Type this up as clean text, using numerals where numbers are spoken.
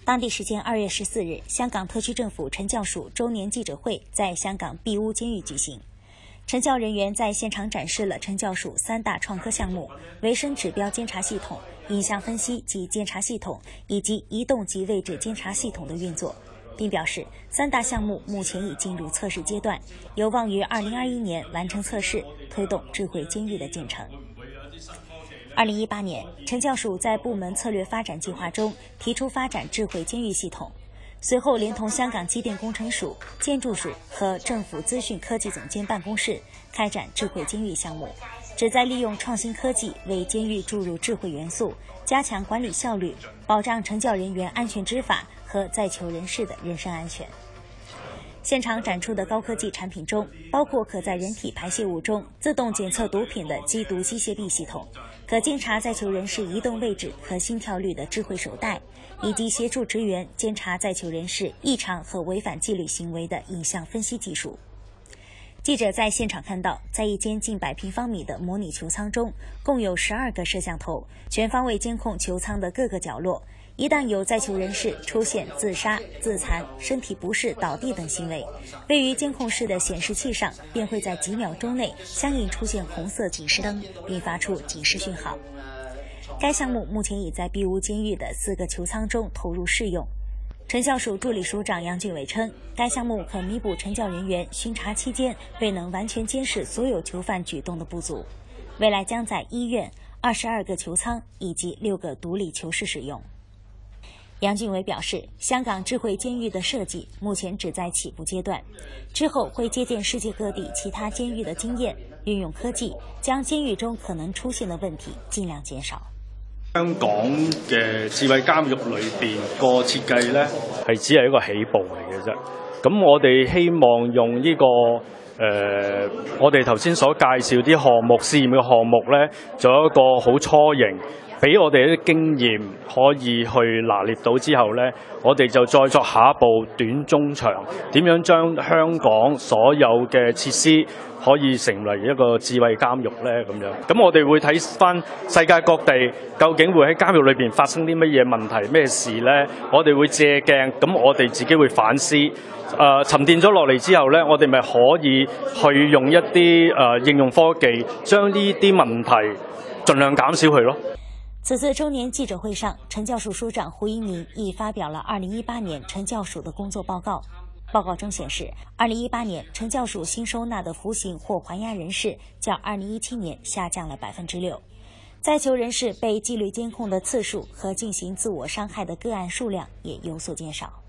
当地时间2月14日，香港特区政府惩教署周年记者会在香港碧屋监狱举行。惩教人员在现场展示了惩教署3大创科项目：维生指标监察系统、影像分析及监察系统以及移动及位置监察系统的运作，并表示3大项目目前已进入测试阶段，有望于2021年完成测试，推动智慧监狱的建成。2018年，惩教署在部门策略发展计划中提出发展智慧监狱系统，随后连同香港机电工程署、建筑署和政府资讯科技总监办公室开展智慧监狱项目，旨在利用创新科技为监狱注入智慧元素，加强管理效率，保障惩教人员安全执法和在囚人士的人身安全。现场展出的高科技产品中，包括可在人体排泄物中自动检测毒品的缉毒机械臂系统，可监察在囚人士移动位置和心跳率的智慧手带，以及协助职员监察在囚人士异常和违反纪律行为的影像分析技术。记者在现场看到，在一间近100平方米的模拟囚仓中，共有12个摄像头，全方位监控囚仓的各个角落。一旦有在囚人士出现自杀、自残、身体不适、倒地等行为，位于监控室的显示器上便会在几秒钟内相应出现红色警示灯，并发出警示讯号。该项目目前已在碧屋监狱的4个囚仓中投入试用。惩教署助理署长杨俊伟称，该项目可弥补惩教人员巡查期间未能完全监视所有囚犯举动的不足，未来将在医院、22个囚仓以及6个独立囚室使用。杨俊伟表示，香港智慧监狱的设计目前只在起步阶段，之后会借鉴世界各地其他监狱的经验，运用科技将监狱中可能出现的問題盡量減少。 香港嘅智慧監獄裏邊個設計呢，係只係一個起步嚟嘅啫。咁我哋希望用呢個我哋頭先所介紹啲項目試驗嘅項目呢，做一個好初型。俾我哋一啲經驗可以去拿捏到之後呢，我哋就再作下一步短中長點樣將香港所有嘅設施可以成為一個智慧監獄呢咁樣。咁我哋會睇翻世界各地究竟會喺監獄裏邊發生啲乜嘢問題咩事呢？我哋會借鏡，咁我哋自己會反思。沉澱咗落嚟之後呢，我哋咪可以去用一啲應用科技將呢啲問題盡量減少佢咯。 此次周年記者會上，懲教署署長胡一鳴亦發表了2018年懲教署的工作報告。報告中顯示，2018年懲教署新收納的服刑或還押人士較2017年下降了6%，在囚人士被紀律監控的次數和進行自我傷害的個案數量也有所減少。